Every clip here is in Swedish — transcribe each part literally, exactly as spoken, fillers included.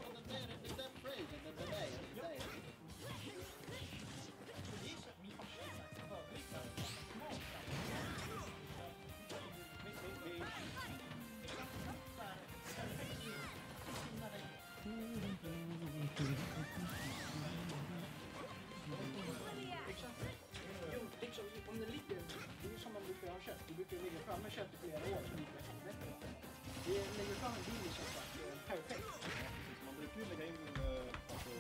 Om det ligger, det är som man brukar ha kött. Du brukar ligga framme kött i flera år som utvecklas bättre. Vi lägger fram en billig köttfakt, perfekt. Man brukar ju lägga in alltså,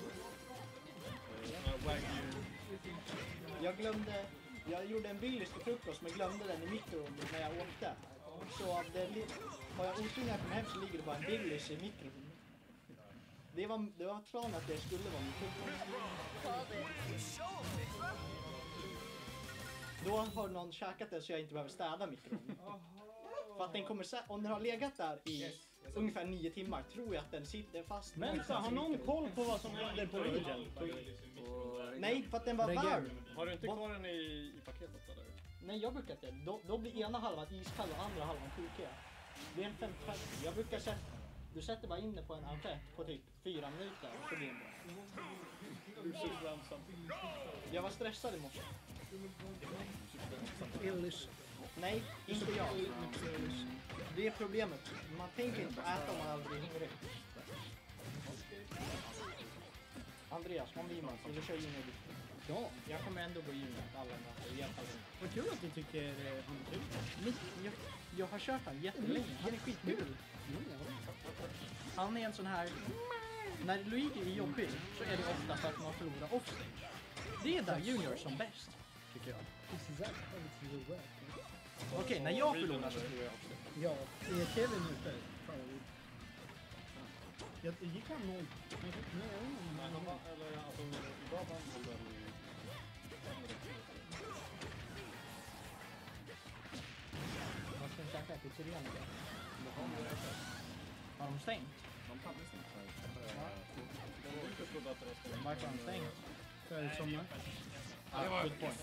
wagyu. Jag glömde, jag gjorde en billig frukost men glömde den i mikron när jag åkte. Så av det, har jag otur när jag kommer hem så ligger det bara en billig i mikron. Det var, det var planen att det skulle vara min frukost. Då har någon käkat det så jag inte behöver städa mikron. För att den kommer, om den har legat där i yes, yes, ungefär nio timmar tror jag att den sitter fast. Men så, har någon koll på vad som händer på Lidl? Nej, för att den var varm. Har du inte kvar den i, i paketet eller? Nej, jag brukar inte. Då, då blir ena halvan iskall och andra halvan kokiga. Det är en femtiofem. Jag brukar sätta, du sätter bara in det på en entré på typ fyra minuter och så blir det bra. Jag var stressad i morse. Illis. Nej, inte jag. Det är problemet. Man tänker inte på att äta om man aldrig är hungrig. Andreas, kom vi man. Vill du köra junior? Ja, jag kommer ändå gå junior. Alla vad kul att du tycker han är kul. Jag, jag har kört han jättelänge. Han är skitkul. Han är en sån här... När Luigi är jobbig så är det ofta för att man förlorar offstage. Det är där junior som bäst, tycker jag. Okej, okay, när jag förlorar så förlorar jag offstage. Ja, är Kevin ute? Jag gick han nog. Nej, han var, eller alltså, idag var han väl... Vad ska vi käka? Pizzerian eller? Har de stängt? De hade stängt här. Varför har de stängt? För sommar. Ja, good point.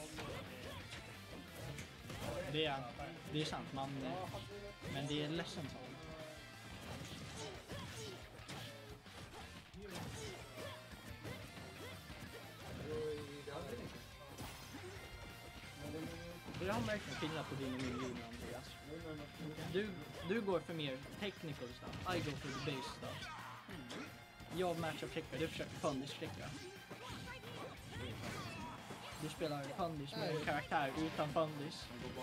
Det är, det är sant, man, men det är ledsen så. Du har märkt en skillnad på din och min junior, Andreas. Du, du går för mer technical stuff. I go for the base stuff. Jag matchup checkar, du försöker fundis checka. Du spelar fundis med en karaktär utan fundis.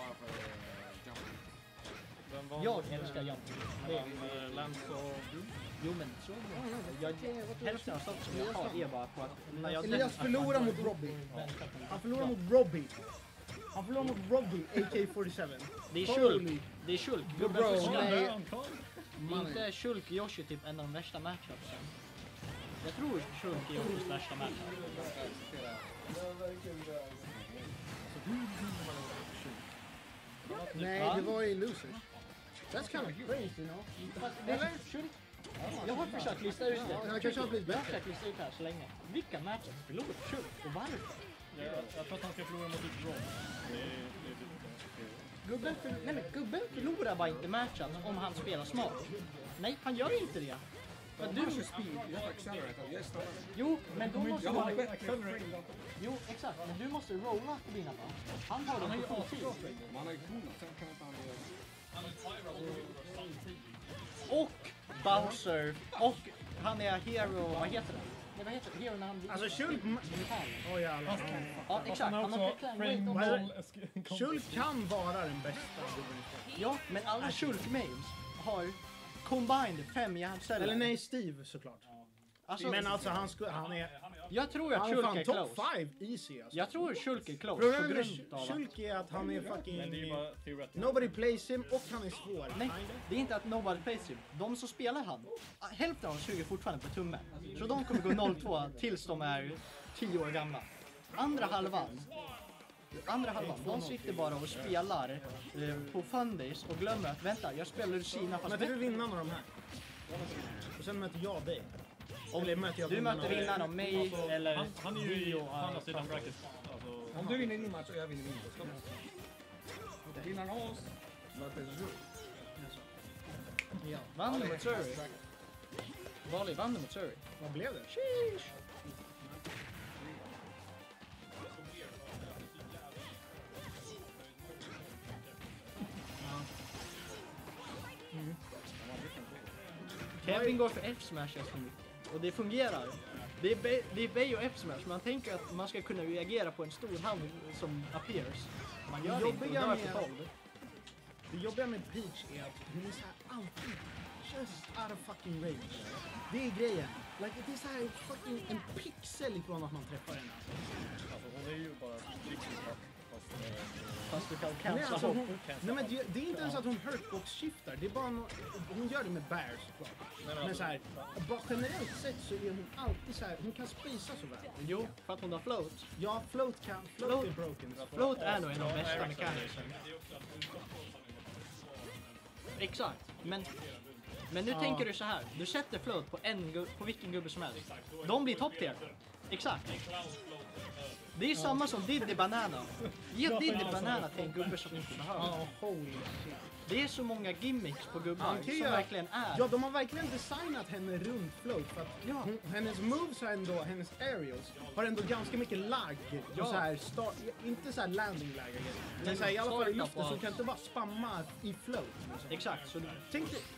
Jag älskar jumping. Lance och... Jo men så jag, hälften av stopp som jag har är bara på att när jag... Elias förlorar mot Robbie. Han förlorar mot Robbie. Han förlorar mot Robbie, A K fyrtiosju. Det är Shulk. Det är Shulk. Gubben för nej. Inte Shulk Yoshi typ en av de värsta matchupsen. Jag tror Shulk är Yoshis värsta matchup. Nej, det var i Losers. That's kind of crazy, you know? Eller? Shulk? Jag har försökt lista ut det. Jag kanske har blivit Jag har försökt lista ut det här så länge. Vilka matchups förlorar Shulk och varför? Jag, jag tror att han ska förlora mot ett Rob. Det är, det är Gubben, för, nej men gubben förlorar bara inte matchen om han spelar smart. Nej, han gör inte det. För du Jo, men då måste du... Jo, exakt. Men du måste rolla på dina band. Han har den på full tid. Och Bowser. Och han är hero... Vad heter det? Nej, vad heter det? Hero när han... Alltså, Shulk... Oj, jävlar. Ja, exakt. Han har också... Shulk kan vara den bästa. Ja, men alla Shulk-mails har combined fem hjärnceller. Eller nej, Steve såklart. Alltså, men alltså han, sku, han är... Jag tror att Shulk är close. top fem easy alltså. Jag tror att Shulk är close. Problemet med Shulk är att han är fucking... Men det är bara theoretiskt. Nobody plays him och han är svår. Nej, det är inte att nobody plays him. De som spelar han, hälften av dem suger fortfarande på tummen. Så de kommer gå noll två tills de är tio år gamla. Andra halvan... Andra halvan, de sitter bara och spelar eh, på fundis och glömmer att vänta, jag spelar Kina fast... Men du vinner någon av de här. Och sen möter jag dig. Eller möter jag du möter vinnaren av mig alltså, eller... Han, han är ju i andra sidan bracket. Alltså, om du vinner din match och jag vinner min match. Vinnaren av oss möter du. Ja, vann mot Surrey. Bali vann mot Surrey. Vad blev det? Sheesh. Kevin går för F-smash för mycket. Och det fungerar. Det är, B- det är B och F-smash. Man tänker att man ska kunna reagera på en stor hand som appears. Man gör det inte och Jobbiga dör med- för tolv. Det jobbiga med Peach är att hon är så här alltid just out of fucking range. Det är grejen. Like, det är så här fucking en pixel ifrån att man träffar henne. Alltså hon är ju bara riktigt bra. Fast, eh, Fast du kan Nej, cancella alltså, hopp. hon, nej men det, det är inte ens att hon hurtbox-skiftar. Det är bara no, hon gör det med bears såklart. Men så här, bara generellt sett så är hon alltid så här, hon kan spacea så väl. Jo, för att hon har float. Ja, float kan, float, Float- är broken. Float är nog en av de bästa mekanismen. Exakt, men, men nu Ja. tänker du så här. Du sätter float på, en gu- på vilken gubbe som helst. De blir top tier. Exakt. Det är ju samma som Diddy Banana. Ge Diddy Banana till en gubbe som inte behöver. Ja, holy shit. Det är så många gimmicks på gubbar Han kan som ju- verkligen är. Ja, de har verkligen designat henne runt float för att Ja. hon, hennes moves har ändå, hennes aerials har ändå ganska mycket lag. Ja. Och så här, start, inte så här landing lag, I guess. Men så här, i alla fall i luften så kan inte bara spamma i float. Liksom. Exakt, så du, Tänk dig...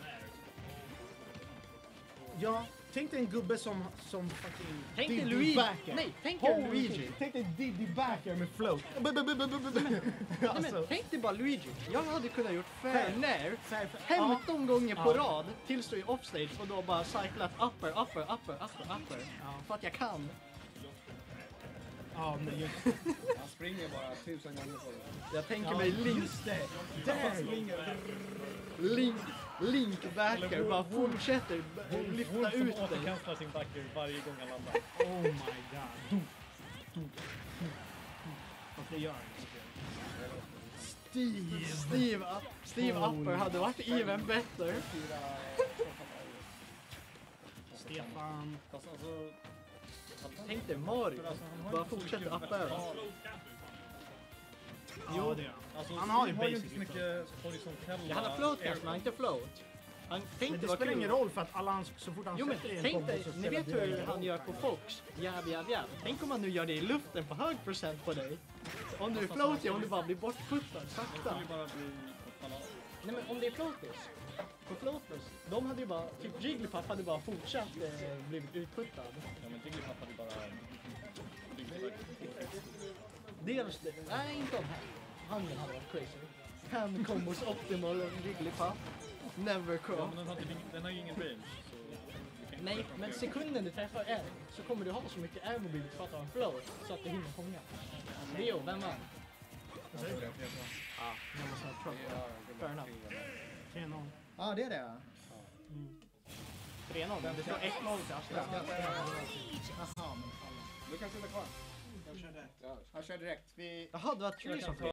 Ja, tänk dig en gubbe som, som fucking tänk dig Diddy Luigi. backer. Nej, tänk dig Holy Luigi. shit. Tänk dig Diddy backer med float. Nej, men, Alltså, tänk dig bara Luigi. Jag hade kunnat gjort fair nair så här, femton gånger på Ja. rad tills du är offstage och då bara cyclat upper, upper, upper, upper, upper. Ja. För att jag kan. Ja, men just Han springer bara tusen gånger på det. Jag tänker ja, mig Link, just det. Där. Link, Link backer, bara fortsätter b- lyfta hon som ut dig. återkanslar sin backer varje gång han landar. Oh my god. Du, du, du. Fast det gör han inte. Steve, Steve, Steve Upper hade varit even better. Stefan. Fast alltså... Tänk dig Mario, Alltså, han har bara inte så fortsätter mycket- uppa över. Ja, Jo, det gör han. Alltså, Han har ju Steve basic inte så mycket horisontella... Ja, han har floatcast men han har inte float. Han Men tänkte det vad spelar kul. ingen roll för att alla hans, så fort han Jo men sätter i en tänk kombo dig, så ni spelar vet det hur ingen han roll. gör på Fox? Jab, jab, jab. Tänk om han nu gör det i luften på hög procent på dig. Om du är floaty, om du bara blir bortputtad sakta. Det skulle bara bli... falla av. Nej men om det är floatless. På floatless, de hade ju bara, typ Jigglypuff hade bara fortsatt eh, blivit utputtad. Ja men Jigglypuff hade bara... Dels det, nej inte de här. Handen hade varit crazy. Hand combos optimal och Jigglypuff. Never Ja cross. men den har, inte, den har ju ingen range. Så du kan inte Nej, träffa men den. sekunden du träffar en så kommer du ha så mycket airmobility för att ha en float så att du hinner fånga. Leo, vem vann? Jag tror det. Ja, jag måste ha trouble. Fair enough. tre noll. Ja, det är det. tre noll, det står ett noll till Astra. Jaha, men fan. Du kan sitta kvar. Jag kör direkt. Vi... Jaha, det var tre som